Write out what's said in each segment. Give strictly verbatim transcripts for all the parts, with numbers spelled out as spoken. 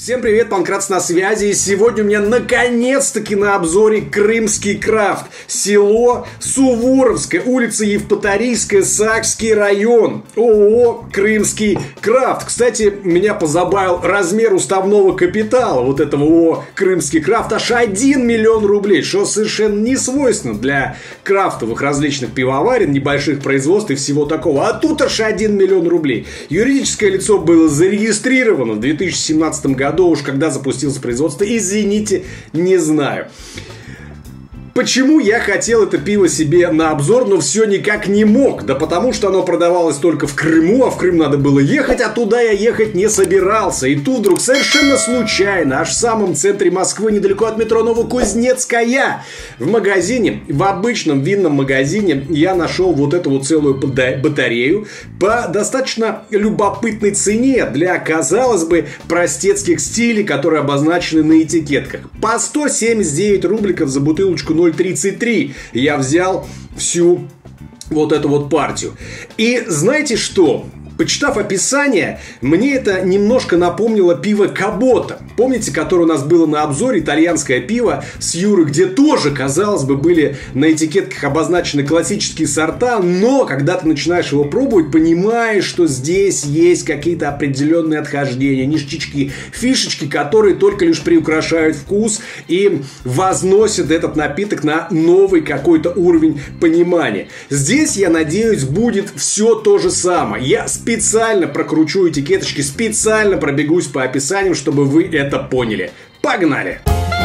Всем привет, Панкратс на связи, и сегодня у меня наконец-таки на обзоре крымский крафт. Село Суворовское, улица Евпаторийская, Сакский район, ООО «Крымский крафт». Кстати, меня позабавил размер уставного капитала вот этого ООО «Крымский крафт», аж один миллион рублей, что совершенно не свойственно для крафтовых различных пивоварен, небольших производств и всего такого. А тут аж один миллион рублей. Юридическое лицо было зарегистрировано в две тысячи семнадцатом году. Уж когда запустилось производство, извините, не знаю. Почему я хотел это пиво себе на обзор, но все никак не мог? Да потому что оно продавалось только в Крыму, а в Крым надо было ехать, а туда я ехать не собирался. И тут вдруг совершенно случайно, аж в самом центре Москвы, недалеко от метро Новокузнецкая, в магазине, в обычном винном магазине, я нашел вот эту вот целую батарею по достаточно любопытной цене для, казалось бы, простецких стилей, которые обозначены на этикетках. По сто семьдесят девять рубликов за бутылочку ноль тридцать три я взял всю вот эту вот партию. И знаете что? Почитав описание, мне это немножко напомнило пиво Кабота. Помните, которое у нас было на обзоре, итальянское пиво с Юрой, где тоже, казалось бы, были на этикетках обозначены классические сорта, но когда ты начинаешь его пробовать, понимаешь, что здесь есть какие-то определенные отхождения, ништячки, фишечки, которые только лишь приукрашают вкус и возносят этот напиток на новый какой-то уровень понимания. Здесь, я надеюсь, будет все то же самое. Я специально прокручу этикеточки, специально пробегусь по описаниям, чтобы вы это поняли. Погнали!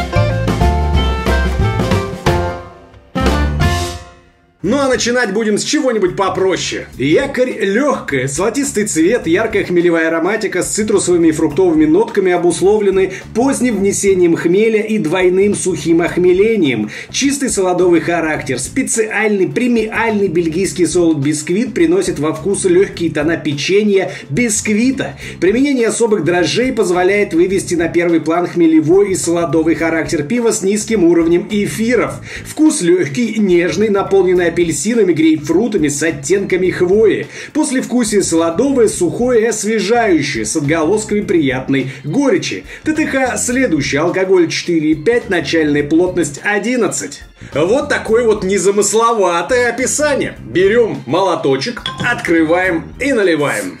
Ну а начинать будем с чего-нибудь попроще. Якорь легкая, золотистый цвет, яркая хмелевая ароматика с цитрусовыми и фруктовыми нотками обусловлены поздним внесением хмеля и двойным сухим охмелением. Чистый солодовый характер, специальный премиальный бельгийский солод-бисквит приносит во вкус легкие тона печенья бисквита. Применение особых дрожжей позволяет вывести на первый план хмелевой и солодовый характер пива с низким уровнем эфиров. Вкус легкий, нежный, наполненный апельсинами, грейпфрутами с оттенками хвои. Послевкусие солодовое, сухое и освежающее, с отголосками приятной горечи. ТТХ следующий, алкоголь четыре и пять, начальная плотность одиннадцать. Вот такое вот незамысловатое описание. Берем молоточек, открываем и наливаем.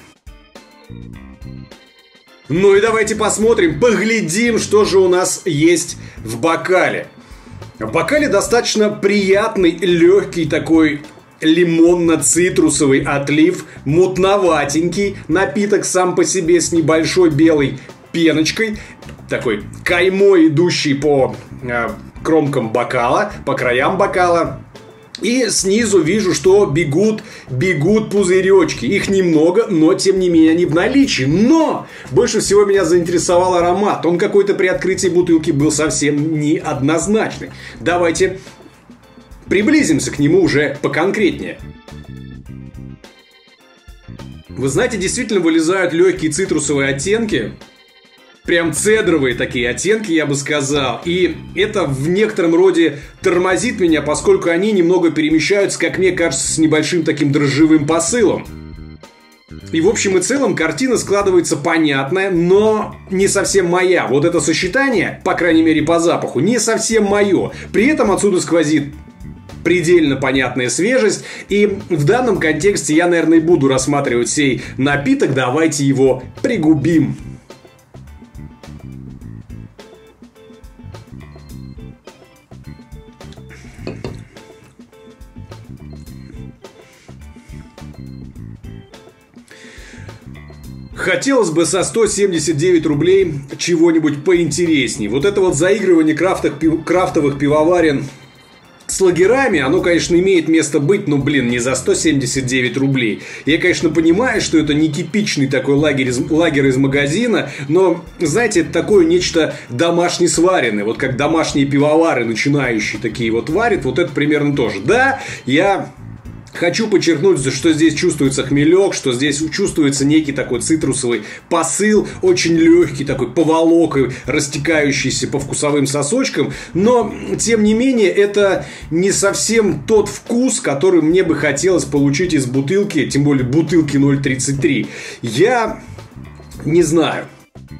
Ну и давайте посмотрим, поглядим, что же у нас есть в бокале. В бокале достаточно приятный, легкий такой лимонно-цитрусовый отлив, мутноватенький напиток сам по себе с небольшой белой пеночкой, такой каймой, идущий по э, кромкам бокала, по краям бокала. И снизу вижу, что бегут, бегут пузыречки. Их немного, но тем не менее они в наличии. Но больше всего меня заинтересовал аромат. Он какой-то при открытии бутылки был совсем неоднозначный. Давайте приблизимся к нему уже поконкретнее. Вы знаете, действительно вылезают легкие цитрусовые оттенки. Прям цедровые такие оттенки, я бы сказал. И это в некотором роде тормозит меня, поскольку они немного перемещаются, как мне кажется, с небольшим таким дрожжевым посылом. И в общем и целом картина складывается понятная, но не совсем моя. Вот это сочетание, по крайней мере по запаху, не совсем мое. При этом отсюда сквозит предельно понятная свежесть. И в данном контексте я, наверное, буду рассматривать сей напиток. Давайте его пригубим. Хотелось бы со сто семьдесят девять рублей чего-нибудь поинтереснее. Вот это вот заигрывание крафтовых, пив... крафтовых пивоварен с лагерами, оно, конечно, имеет место быть, но, блин, не за сто семьдесят девять рублей. Я, конечно, понимаю, что это не типичный такой лагерь из, лагерь из магазина, но, знаете, это такое нечто домашне сваренное. Вот как домашние пивовары, начинающие такие вот варят, вот это примерно тоже. Да, я... Хочу подчеркнуть, что здесь чувствуется хмелек, что здесь чувствуется некий такой цитрусовый посыл, очень легкий, такой поволокой, растекающийся по вкусовым сосочкам. Но, тем не менее, это не совсем тот вкус, который мне бы хотелось получить из бутылки, тем более бутылки ноль тридцать три. Я не знаю.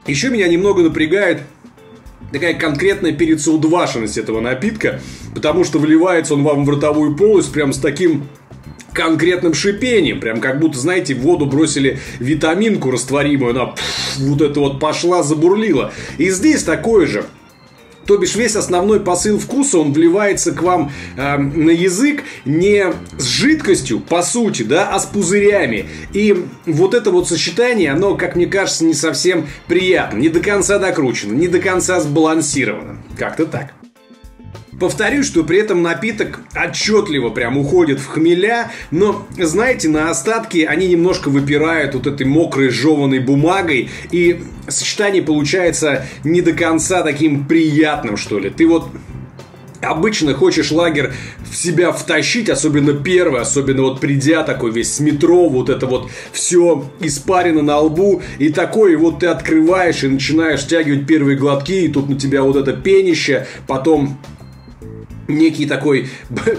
Еще меня немного напрягает такая конкретная перецелудвашенность этого напитка, потому что вливается он вам в ротовую полость прям с таким конкретным шипением, прям как будто, знаете, в воду бросили витаминку растворимую, она пфф, вот это вот пошла, забурлила. И здесь такое же. То бишь весь основной посыл вкуса, он вливается к вам э, на язык не с жидкостью, по сути, да, а с пузырями. И вот это вот сочетание, оно, как мне кажется, не совсем приятно, не до конца докручено, не до конца сбалансировано. Как-то так. Повторюсь, что при этом напиток отчетливо прям уходит в хмеля, но, знаете, на остатки они немножко выпирают вот этой мокрой жеваной бумагой, и сочетание получается не до конца таким приятным, что ли. Ты вот обычно хочешь лагерь в себя втащить, особенно первый, особенно вот придя такой весь с метро, вот это вот все испарено на лбу, и такой вот ты открываешь и начинаешь стягивать первые глотки, и тут на тебя вот это пенище, потом некий такой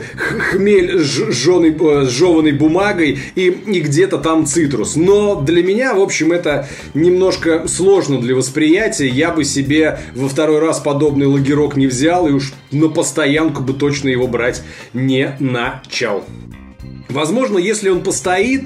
хмель с жеванной бумагой и, и где-то там цитрус. Но для меня, в общем, это немножко сложно для восприятия. Я бы себе во второй раз подобный лагерок не взял и уж на постоянку бы точно его брать не начал. Возможно, если он постоит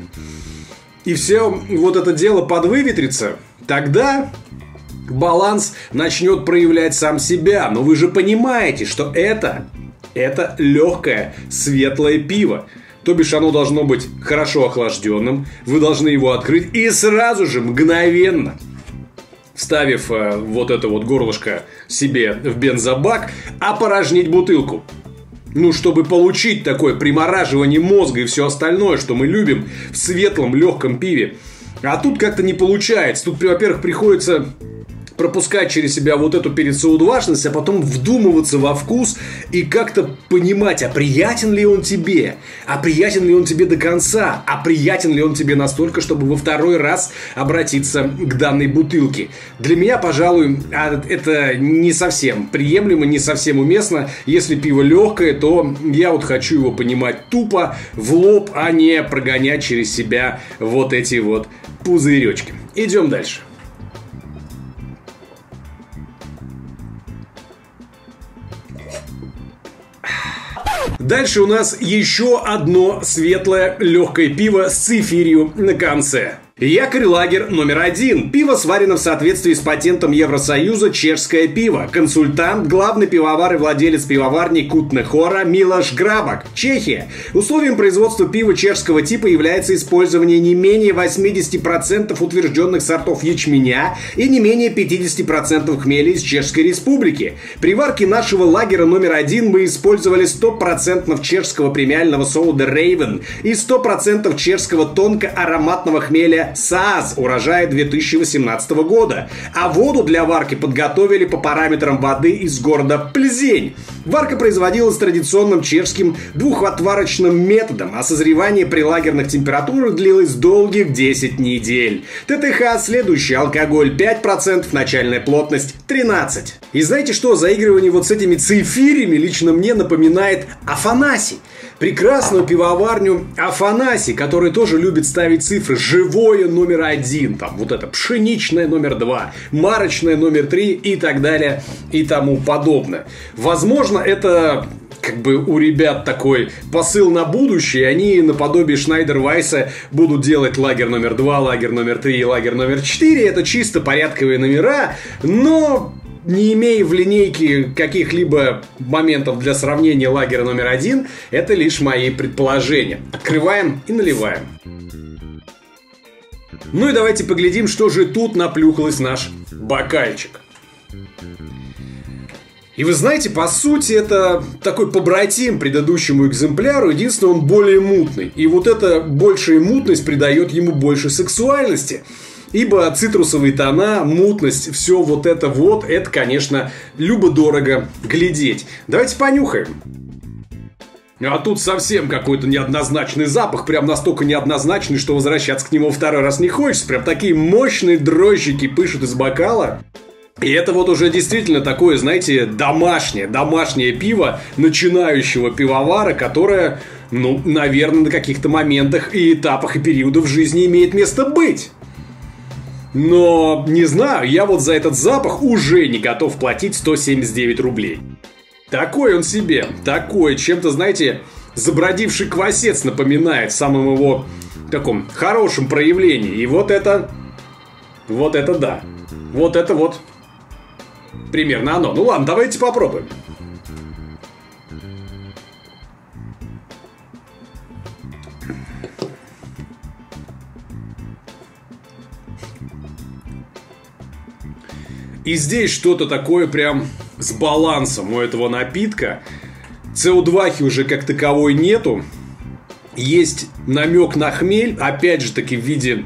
и все вот это дело подвыветрится, тогда баланс начнет проявлять сам себя. Но вы же понимаете, что это... Это легкое, светлое пиво. То бишь оно должно быть хорошо охлажденным. Вы должны его открыть и сразу же, мгновенно, вставив э, вот это вот горлышко себе в бензобак, опорожнить бутылку. Ну, чтобы получить такое примораживание мозга и все остальное, что мы любим в светлом, легком пиве. А тут как-то не получается. Тут, во-первых, приходится пропускать через себя вот эту перецелудвашенность, а потом вдумываться во вкус и как-то понимать, а приятен ли он тебе, а приятен ли он тебе до конца, а приятен ли он тебе настолько, чтобы во второй раз обратиться к данной бутылке. Для меня, пожалуй, это не совсем приемлемо, не совсем уместно. Если пиво легкое, то я вот хочу его понимать тупо, в лоб, а не прогонять через себя вот эти вот пузыречки. Идем дальше. Дальше у нас еще одно светлое легкое пиво с цифирью на конце. Якорь Лагер номер один. Пиво сварено в соответствии с патентом Евросоюза «Чешское пиво». Консультант, главный пивовар и владелец пивоварни Кутне Хора Милош Грабак, Чехия. Условием производства пива чешского типа является использование не менее восемьдесят процентов утвержденных сортов ячменя и не менее пятьдесят процентов хмеля из Чешской Республики. При варке нашего лагера номер один мы использовали сто процентов чешского премиального солода Рейвен и сто процентов чешского тонко-ароматного хмеля СААЗ урожая две тысячи восемнадцатого года, а воду для варки подготовили по параметрам воды из города Пльзень. Варка производилась традиционным чешским двухотварочным методом, а созревание при лагерных температурах длилось долгих десять недель. ТТХ следующий: алкоголь пять процентов, начальная плотность тринадцать. И знаете что, заигрывание вот с этими цифирями лично мне напоминает Афанасий. Прекрасную пивоварню Афанасий, который тоже любит ставить цифры. Живое номер один, там вот это пшеничное номер два, марочное номер три и так далее и тому подобное. Возможно, это как бы у ребят такой посыл на будущее. Они наподобие Шнайдер-Вайса будут делать лагерь номер два, лагерь номер три и лагерь номер четыре. Это чисто порядковые номера, но... не имея в линейке каких-либо моментов для сравнения лагеря номер один, это лишь мои предположения. Открываем и наливаем. Ну и давайте поглядим, что же тут наплюхалось наш бокальчик. И вы знаете, по сути, это такой побратим предыдущему экземпляру, единственное, он более мутный. И вот эта большая мутность придает ему больше сексуальности. Ибо цитрусовые тона, мутность, все вот это вот, это, конечно, любо-дорого глядеть. Давайте понюхаем. А тут совсем какой-то неоднозначный запах, прям настолько неоднозначный, что возвращаться к нему второй раз не хочется. Прям такие мощные дрожжики пышут из бокала. И это вот уже действительно такое, знаете, домашнее, домашнее пиво начинающего пивовара, которое, ну, наверное, на каких-то моментах и этапах и периодах в жизни имеет место быть. Но, не знаю, я вот за этот запах уже не готов платить сто семьдесят девять рублей. Такой он себе, такой, чем-то, знаете, забродивший квасец напоминает в самом его таком хорошем проявлении. И вот это, вот это да, вот это вот примерно оно. Ну ладно, давайте попробуем. И здесь что-то такое прям с балансом у этого напитка. си о два уже как таковой нету. Есть намек на хмель, опять же таки в виде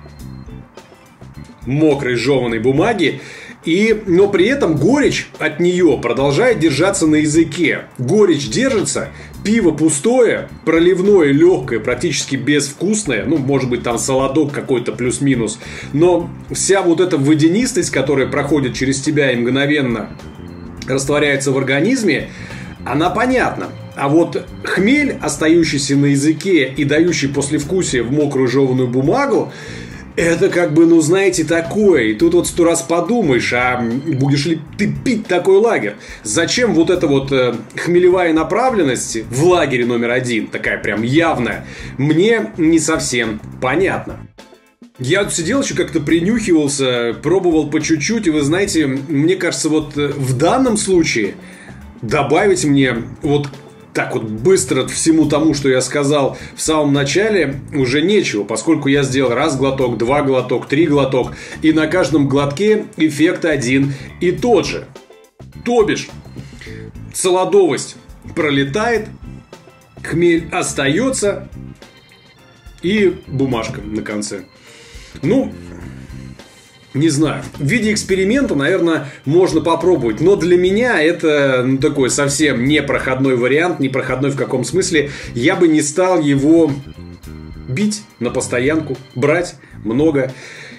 мокрой жеваной бумаги. И, но при этом горечь от нее продолжает держаться на языке. Горечь держится, пиво пустое, проливное, легкое, практически безвкусное. Ну, может быть, там солодок какой-то плюс-минус. Но вся вот эта водянистость, которая проходит через тебя и мгновенно растворяется в организме, она понятна. А вот хмель, остающийся на языке и дающий послевкусие в мокрую жеваную бумагу, это как бы, ну, знаете, такое. И тут вот сто раз подумаешь, а будешь ли ты пить такой лагерь? Зачем вот эта вот э, хмелевая направленность в лагере номер один, такая прям явная, мне не совсем понятно. Я тут сидел еще как-то принюхивался, пробовал по чуть-чуть, и вы знаете, мне кажется, вот в данном случае добавить мне вот так вот быстро всему тому, что я сказал в самом начале, уже нечего, поскольку я сделал раз глоток, два глоток, три глоток, и на каждом глотке эффект один и тот же. То бишь, солодовость пролетает, хмель остается и бумажка на конце. Ну, не знаю. В виде эксперимента, наверное, можно попробовать. Но для меня это, ну, такой совсем непроходной вариант. Непроходной в каком смысле. Я бы не стал его бить на постоянку, брать много.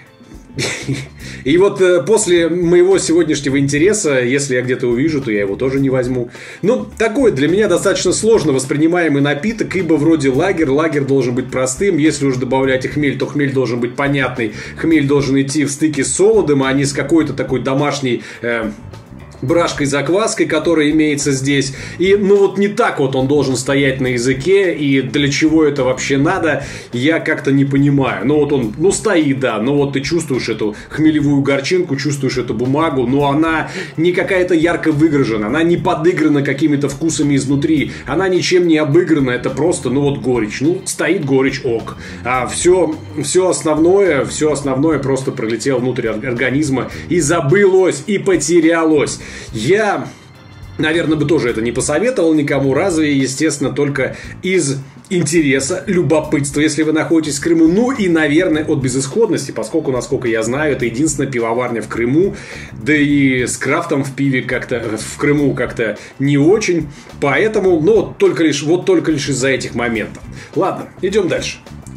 И вот после моего сегодняшнего интереса, если я где-то увижу, то я его тоже не возьму. Ну, такой для меня достаточно сложно воспринимаемый напиток, ибо вроде лагерь, лагерь должен быть простым. Если уж добавлять и хмель, то хмель должен быть понятный. Хмель должен идти в стыке с солодом, а не с какой-то такой домашней... Э, брашкой-закваской, которая имеется здесь. И, ну, вот не так вот он должен стоять на языке, и для чего это вообще надо, я как-то не понимаю. Ну, вот он, ну, стоит, да, но вот ты чувствуешь эту хмелевую горчинку, чувствуешь эту бумагу, но она не какая-то ярко выгражена, она не подыграна какими-то вкусами изнутри, она ничем не обыграна, это просто, ну, вот горечь. Ну, стоит горечь, ок. А все, все основное, все основное просто пролетело внутрь организма и забылось, и потерялось. Я, наверное, бы тоже это не посоветовал никому, разве, естественно, только из интереса, любопытства, если вы находитесь в Крыму. Ну и, наверное, от безысходности, поскольку, насколько я знаю, это единственная пивоварня в Крыму, да и с крафтом в пиве как-то, в Крыму как-то не очень. Поэтому, ну, вот только лишь, вот только лишь из-за этих моментов. Ладно, идем дальше.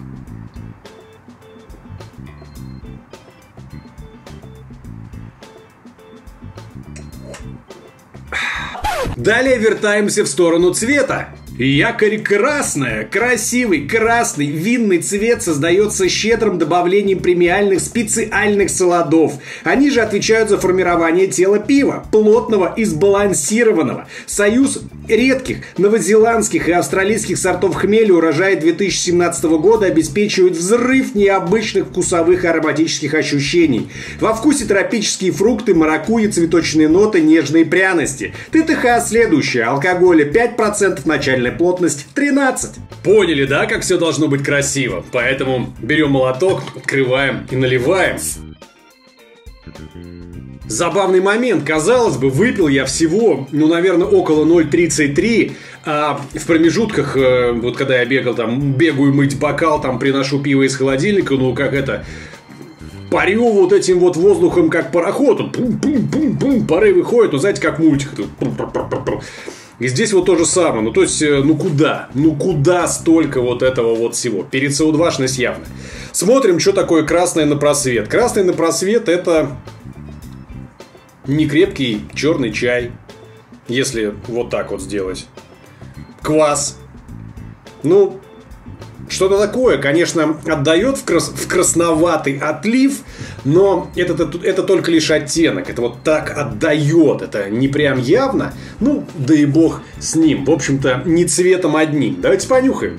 Далее вертаемся в сторону цвета. Якорь красная. Красивый красный винный цвет создается щедрым добавлением премиальных специальных солодов. Они же отвечают за формирование тела пива, плотного и сбалансированного. Союз редких новозеландских и австралийских сортов хмеля урожая две тысячи семнадцатого года обеспечивает взрыв необычных вкусовых и ароматических ощущений. Во вкусе тропические фрукты, маракуйя, цветочные ноты, нежные пряности. ТТХ следующее. Алкоголя пять процентов, начальная плотность тринадцать. Поняли, да, как все должно быть красиво? Поэтому берем молоток, открываем и наливаем. Забавный момент, казалось бы, выпил я всего, ну, наверное, около ноль тридцать три, а в промежутках, вот когда я бегал, там, бегаю мыть бокал, там, приношу пиво из холодильника, ну, как это... парю вот этим вот воздухом, как пароход. Пум-пум-пум-пум, пары выходят, ну, знаете, как мультик. И здесь вот то же самое. Ну, то есть, ну куда? Ну куда столько вот этого вот всего? Перед си о два-шность явно. Смотрим, что такое красное на просвет. Красный на просвет — это некрепкий черный чай. Если вот так вот сделать. Квас. Ну, что-то такое, конечно, отдает в, крас в красноватый отлив, но это, это, это только лишь оттенок. Это вот так отдает. Это не прям явно. Ну, да и бог с ним. В общем-то, не цветом одним. Давайте понюхаем.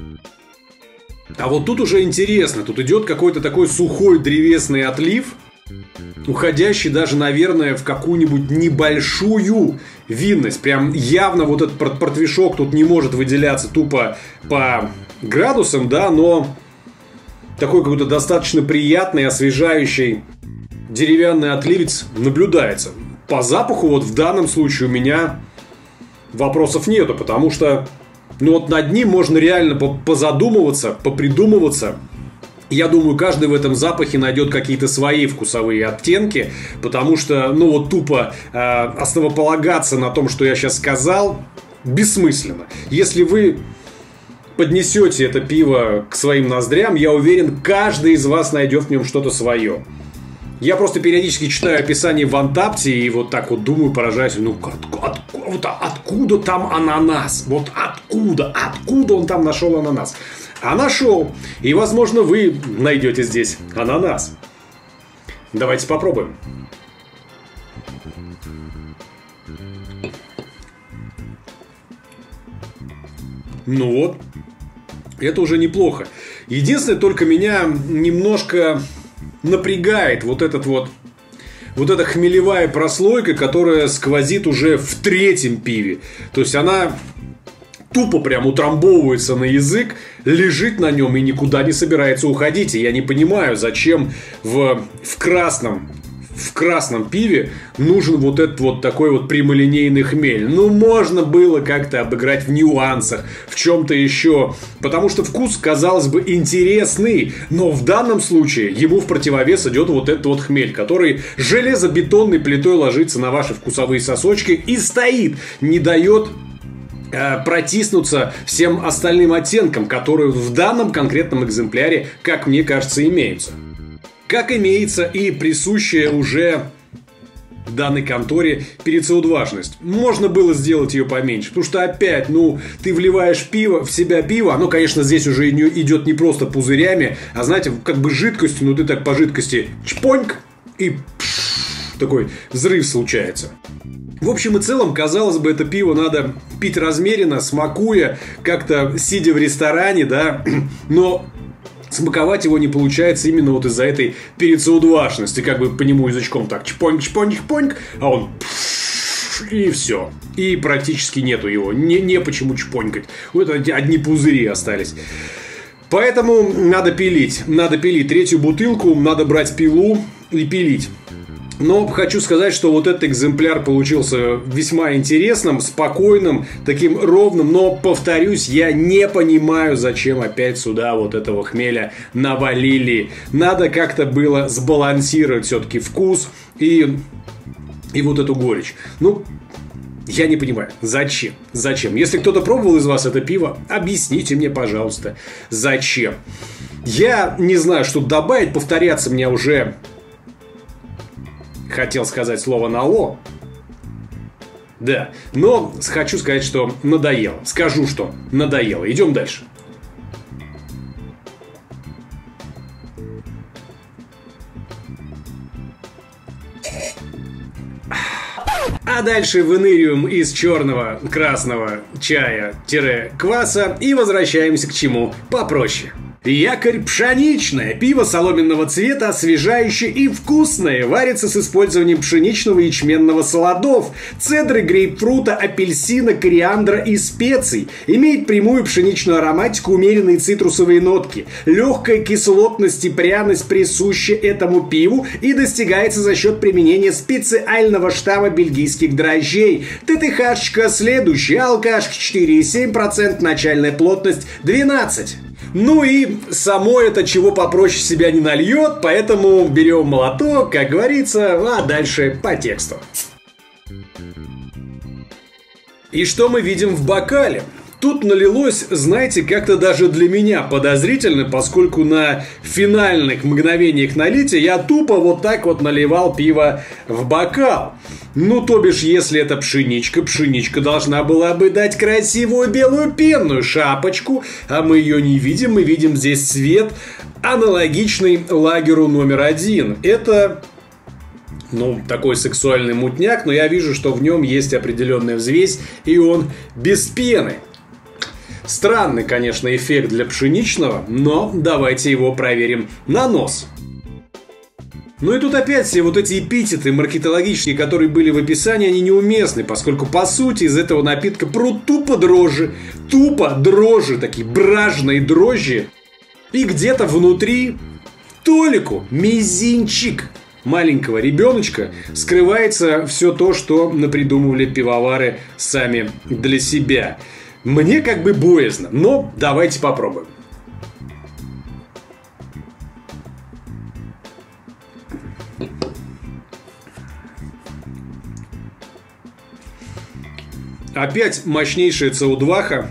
А вот тут уже интересно. Тут идет какой-то такой сухой древесный отлив, уходящий даже, наверное, в какую-нибудь небольшую винность. Прям явно вот этот портвишок тут не может выделяться тупо по градусам, да, но такой какой-то достаточно приятный, освежающий деревянный отливец наблюдается. По запаху вот в данном случае у меня вопросов нету, потому что ну вот над ним можно реально позадумываться, попридумываться. Я думаю, каждый в этом запахе найдет какие-то свои вкусовые оттенки, потому что, ну вот тупо э, основополагаться на том, что я сейчас сказал, бессмысленно. Если вы поднесете это пиво к своим ноздрям, я уверен, каждый из вас найдет в нем что-то свое. Я просто периодически читаю описание в Антапте и вот так вот думаю, поражаюсь, ну от, от, от, откуда там ананас? Вот откуда? Откуда он там нашел ананас? А нашел. И, возможно, вы найдете здесь ананас. Давайте попробуем. Ну вот. Это уже неплохо. Единственное, только меня немножко напрягает вот этот вот вот эта хмелевая прослойка, которая сквозит уже в третьем пиве. То есть она тупо прям утрамбовывается на язык, лежит на нем и никуда не собирается уходить. И я не понимаю, зачем в, в красном в красном пиве нужен вот этот вот такой вот прямолинейный хмель. Ну, можно было как-то обыграть в нюансах, в чем-то еще. Потому что вкус, казалось бы, интересный. Но в данном случае ему в противовес идет вот этот вот хмель, который железобетонной плитой ложится на ваши вкусовые сосочки и стоит, не дает э, протиснуться всем остальным оттенкам, которые в данном конкретном экземпляре, как мне кажется, имеются. Как имеется и присущая уже данной конторе перецеудважность. Можно было сделать ее поменьше, потому что опять, ну, ты вливаешь пиво, в себя пиво, оно, конечно, здесь уже идет не просто пузырями, а, знаете, как бы жидкостью, ну, ты так по жидкости чпоньк, и пш, такой взрыв случается. В общем и целом, казалось бы, это пиво надо пить размеренно, смакуя, как-то сидя в ресторане, да, но смаковать его не получается именно вот из-за этой перецеудважности. Как бы по нему язычком так чпоньк-чпоньк-чпоньк, а он и все. И практически нету его. Не, не почему чпонькать. Вот одни пузыри остались. Поэтому надо пилить. Надо пилить третью бутылку, надо брать пилу и пилить. Но хочу сказать, что вот этот экземпляр получился весьма интересным, спокойным, таким ровным. Но, повторюсь, я не понимаю, зачем опять сюда вот этого хмеля навалили. Надо как-то было сбалансировать все-таки вкус и, и вот эту горечь. Ну, я не понимаю, зачем? Зачем? Если кто-то пробовал из вас это пиво, объясните мне, пожалуйста, зачем? Я не знаю, что добавить, повторяться мне уже... Хотел сказать слово на «о». Да, но хочу сказать, что надоело. Скажу, что надоело. Идем дальше. А дальше выныриваем из черного, красного чая-кваса и возвращаемся к чему попроще. Якорь пшеничное. Пиво соломенного цвета, освежающее и вкусное. Варится с использованием пшеничного и ячменного солодов, цедры, грейпфрута, апельсина, кориандра и специй. Имеет прямую пшеничную ароматику, умеренные цитрусовые нотки. Легкая кислотность и пряность присуща этому пиву и достигается за счет применения специального штамма бельгийских дрожжей. ТТХ следующая. Алкашка четыре и семь процента, начальная плотность двенадцать процентов. Ну и само это чего попроще себя не нальет, поэтому берем молоток, как говорится, а дальше по тексту. И что мы видим в бокале? тут налилось, знаете, как-то даже для меня подозрительно, поскольку на финальных мгновениях налития я тупо вот так вот наливал пиво в бокал. Ну, то бишь, если это пшеничка, пшеничка должна была бы дать красивую белую пенную шапочку, а мы ее не видим, мы видим здесь цвет, аналогичный лагеру номер один. Это... Ну, такой сексуальный мутняк, но я вижу, что в нем есть определенная взвесь, и он без пены. Странный, конечно, эффект для пшеничного, но давайте его проверим на нос. Ну и тут опять все вот эти эпитеты маркетологические, которые были в описании, они неуместны, поскольку по сути из этого напитка прут тупо дрожжи, тупо дрожжи, такие бражные дрожжи, и где-то внутри толику, мизинчик маленького ребеночка скрывается все то, что напридумывали пивовары сами для себя. Мне как бы боязно, но давайте попробуем. Опять мощнейшая цэ о два,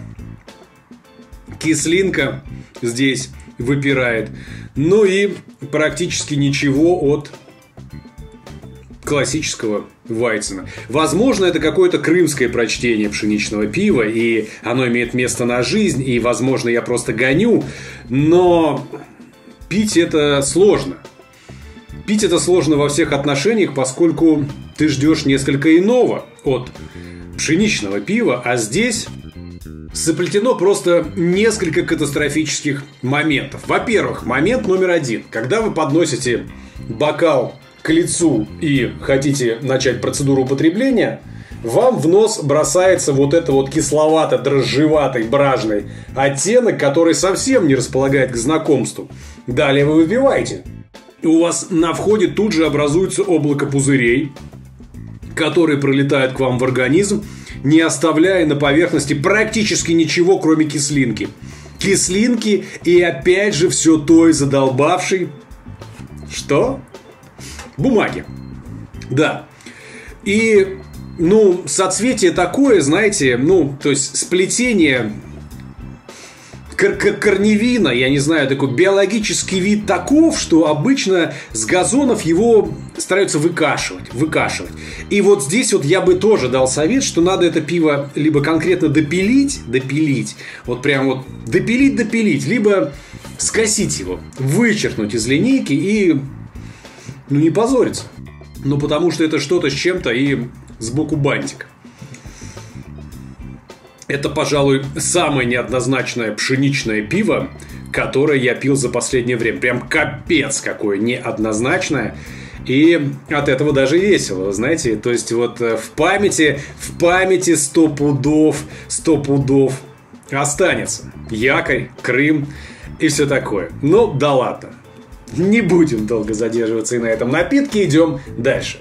кислинка здесь выпирает, ну и практически ничего от классического Вайцена. Возможно, это какое-то крымское прочтение пшеничного пива, и оно имеет место на жизнь, и, возможно, я просто гоню, но пить это сложно. Пить это сложно во всех отношениях, поскольку ты ждешь несколько иного от пшеничного пива, а здесь соплетено просто несколько катастрофических моментов. Во-первых, момент номер один. Когда вы подносите бокал к лицу и хотите начать процедуру употребления, вам в нос бросается вот это вот кисловато-дрожжеватый бражный оттенок, который совсем не располагает к знакомству. Далее вы выпиваете. И у вас на входе тут же образуется облако пузырей, которые пролетают к вам в организм, не оставляя на поверхности практически ничего, кроме кислинки. Кислинки и опять же все той задолбавшей... Что? Бумаги. Да. И, ну, соцветие такое, знаете, ну, то есть сплетение кор- кор- корневина, я не знаю, такой биологический вид таков, что обычно с газонов его стараются выкашивать, выкашивать. И вот здесь вот я бы тоже дал совет, что надо это пиво либо конкретно допилить, допилить, вот прям вот допилить, допилить, либо скосить его, вычеркнуть из линейки и... Ну, не позориться. Ну, потому что это что-то с чем-то и сбоку бантик. Это, пожалуй, самое неоднозначное пшеничное пиво, которое я пил за последнее время. Прям капец какое неоднозначное. И от этого даже весело, знаете. То есть, вот в памяти, в памяти сто пудов, сто пудов останется. Якорь, Крым и все такое. Ну, да ладно. Не будем долго задерживаться и на этом напитке, идем дальше.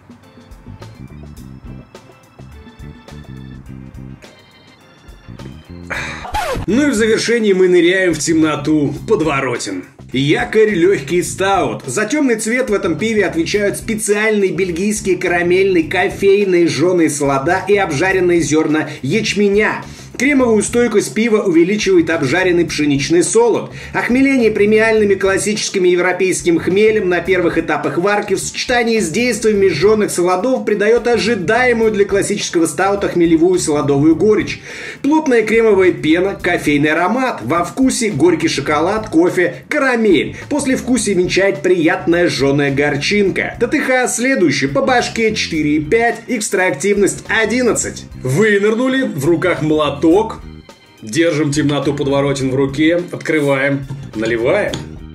Ну и в завершении мы ныряем в темноту подворотен. Якорь легкий стаут. За темный цвет в этом пиве отвечают специальные бельгийские карамельные, кофейные, жженые слода и обжаренные зерна ячменя. Кремовую стойкость пива увеличивает обжаренный пшеничный солод. Охмеление премиальными классическим европейским хмелем на первых этапах варки в сочетании с действиями жженых солодов придает ожидаемую для классического стаута хмелевую солодовую горечь. Плотная кремовая пена, кофейный аромат, во вкусе горький шоколад, кофе, карамель. После вкуса венчает приятная жженая горчинка. ТТХ следующий по башке четыре и пять, экстраактивность одиннадцать. Вынырнули, в руках молоток. Держим темноту подворотен в руке, открываем, наливаем.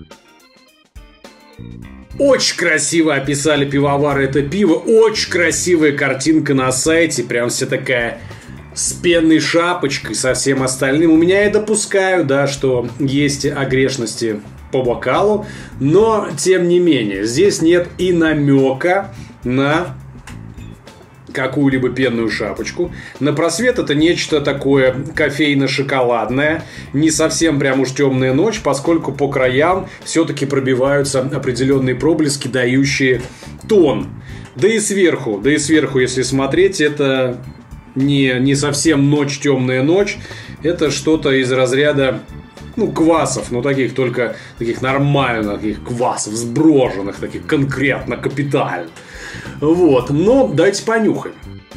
Очень красиво описали пивовары это пиво, очень красивая картинка на сайте, прям вся такая с пенной шапочкой, со всем остальным. У меня я допускаю, да, что есть огрешности по бокалу, но тем не менее, здесь нет и намека на какую-либо пенную шапочку. На просвет это нечто такое кофейно-шоколадное, не совсем прям уж темная ночь, поскольку по краям все-таки пробиваются определенные проблески, дающие тон. Да и сверху, да и сверху, если смотреть, это не, не совсем ночь, темная ночь. это что-то из разряда, ну, квасов, но таких только, таких нормальных, таких квасов, сброженных, таких конкретно, капитально. Вот, но давайте понюхаем.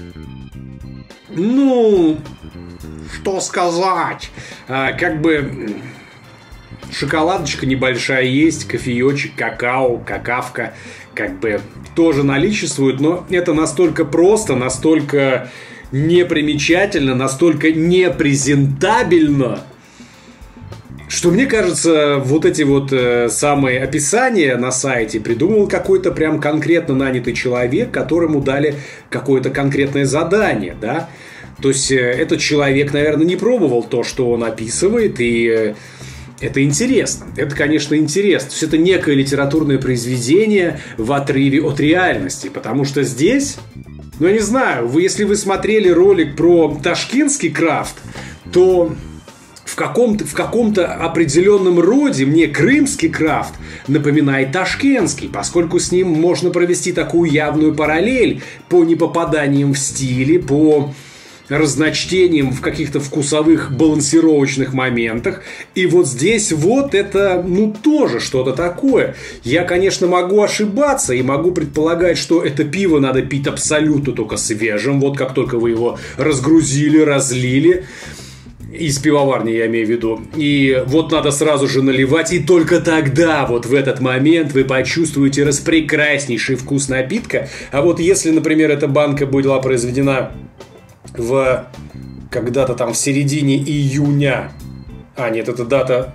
Ну, что сказать, а, как бы шоколадочка небольшая есть, кофеечек, какао, какавка, как бы тоже наличествует, но это настолько просто, настолько непримечательно, настолько непрезентабельно, что мне кажется, вот эти вот э, самые описания на сайте придумал какой-то прям конкретно нанятый человек, которому дали какое-то конкретное задание, да. То есть э, этот человек, наверное, не пробовал то, что он описывает, и э, это интересно. Это, конечно, интересно. То есть это некое литературное произведение в отрыве от реальности, потому что здесь, ну, я не знаю, вы, если вы смотрели ролик про ташкентский крафт, то в каком-то, в каком-то определенном роде мне крымский крафт напоминает ташкентский, поскольку с ним можно провести такую явную параллель по непопаданиям в стиле, по разночтениям в каких-то вкусовых балансировочных моментах. И вот здесь вот это, ну, тоже что-то такое. Я, конечно, могу ошибаться и могу предполагать, что это пиво надо пить абсолютно только свежим. Вот как только вы его разгрузили, разлили. Из пивоварни, я имею в виду. И вот надо сразу же наливать, и только тогда, вот в этот момент, вы почувствуете распрекраснейший вкус напитка. А вот если, например, эта банка была произведена в когда-то там в середине июня. А, нет, это дата...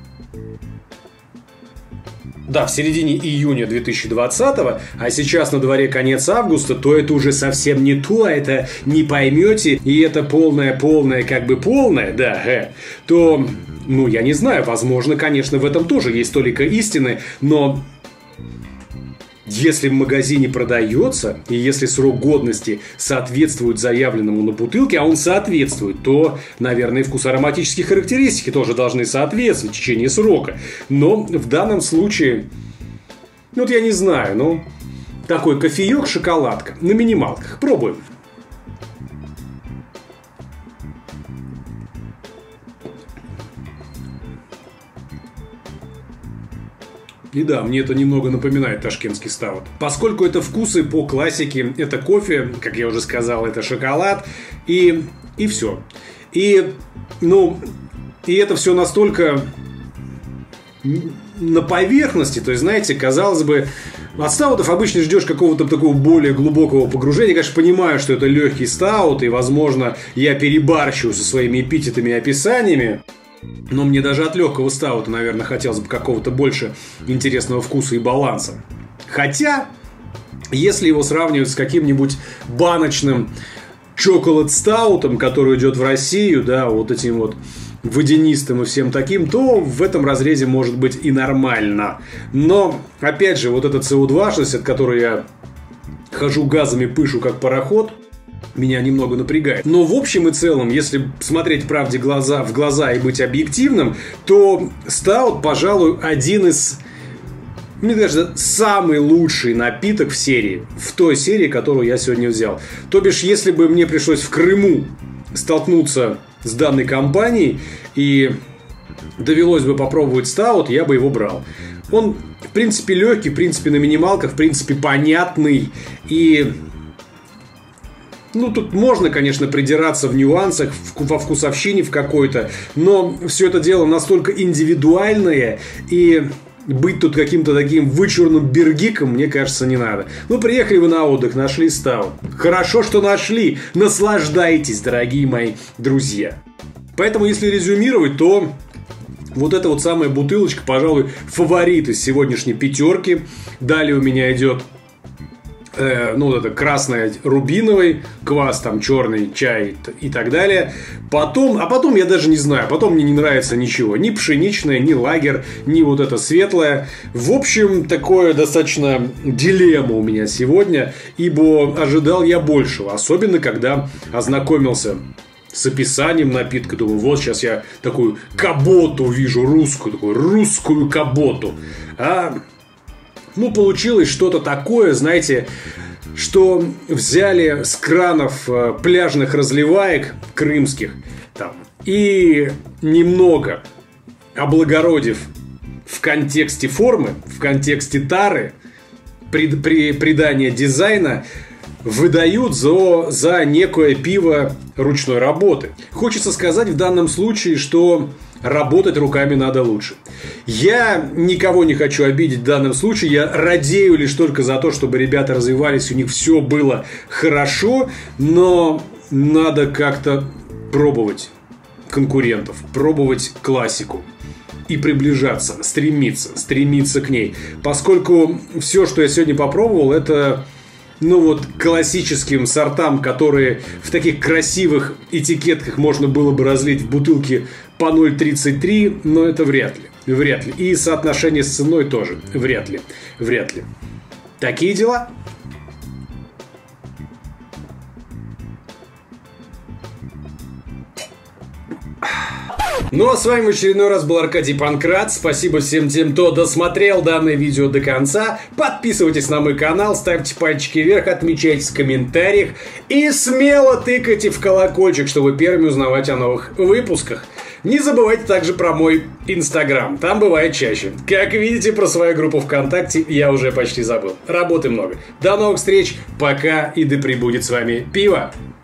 Да, в середине июня две тысячи двадцатого, а сейчас на дворе конец августа, то это уже совсем не то, это не поймете, и это полное-полное, как бы полное, да, э, то, ну, я не знаю, возможно, конечно, в этом тоже есть толика истины, но если в магазине продается, и если срок годности соответствует заявленному на бутылке, а он соответствует, то, наверное, вкусоароматические характеристики тоже должны соответствовать в течение срока. Но в данном случае, ну вот я не знаю, ну, такой кофеек, шоколадка на минималках. Пробуем. И да, мне это немного напоминает ташкентский стаут. Поскольку это вкусы по классике, это кофе, как я уже сказал, это шоколад, и, и все. И, ну, и это все настолько на поверхности, то есть, знаете, казалось бы, от стаутов обычно ждешь какого-то такого более глубокого погружения. Я, конечно, понимаю, что это легкий стаут, и, возможно, я перебарщиваю со своими эпитетами и описаниями. Но мне даже от легкого стаута, наверное, хотелось бы какого-то больше интересного вкуса и баланса. Хотя, если его сравнивать с каким-нибудь баночным чоколад-стаутом, который идет в Россию, да, вот этим вот водянистым и всем таким, то в этом разрезе может быть и нормально. Но, опять же, вот эта С О два-шность, от которой я хожу газами, пышу как пароход, меня немного напрягает. Но в общем и целом, если смотреть правде глаза, в глаза и быть объективным, то стаут, пожалуй, один из, мне кажется, самый лучший напиток в серии. В той серии, которую я сегодня взял. То бишь, если бы мне пришлось в Крыму столкнуться с данной компанией и довелось бы попробовать стаут, я бы его брал. Он, в принципе, легкий, в принципе, на минималках, в принципе, понятный. И... ну, тут можно, конечно, придираться в нюансах, во вкусовщине в какой-то, но все это дело настолько индивидуальное, и быть тут каким-то таким вычурным бергиком, мне кажется, не надо. Ну, приехали вы на отдых, нашли стаут. Хорошо, что нашли. Наслаждайтесь, дорогие мои друзья. Поэтому, если резюмировать, то вот эта вот самая бутылочка, пожалуй, фаворит из сегодняшней пятерки. Далее у меня идет... ну, вот это красный рубиновый квас, там черный чай и так далее. Потом, а потом я даже не знаю, потом мне не нравится ничего. Ни пшеничное, ни лагер, ни вот это светлое. В общем, такое достаточно дилемма у меня сегодня, ибо ожидал я большего. Особенно, когда ознакомился с описанием напитка. Думаю, вот сейчас я такую каботу вижу, русскую, такую русскую каботу. А... ну, получилось что-то такое, знаете, что взяли с кранов пляжных разливаек крымских, там, И немного облагородив в контексте формы, в контексте тары, при, при придания дизайна, выдают за, за некое пиво ручной работы. Хочется сказать в данном случае, что работать руками надо лучше. Я никого не хочу обидеть в данном случае. Я радею лишь только за то, чтобы ребята развивались, у них все было хорошо. Но надо как-то пробовать конкурентов, пробовать классику и приближаться, стремиться, стремиться к ней. Поскольку все, что я сегодня попробовал, это... Ну вот классическим сортам, которые в таких красивых этикетках можно было бы разлить в бутылки по ноль тридцать три, но это вряд ли. Вряд ли. И соотношение с ценой тоже. Вряд ли. Вряд ли. Такие дела. Ну а с вами в очередной раз был Аркадий Панкрат. Спасибо всем тем, кто досмотрел данное видео до конца. Подписывайтесь на мой канал, ставьте пальчики вверх, отмечайтесь в комментариях и смело тыкайте в колокольчик, чтобы первыми узнавать о новых выпусках. Не забывайте также про мой инстаграм, там бывает чаще. Как видите, про свою группу ВКонтакте я уже почти забыл. Работы много. До новых встреч, пока и да пребудет с вами пиво.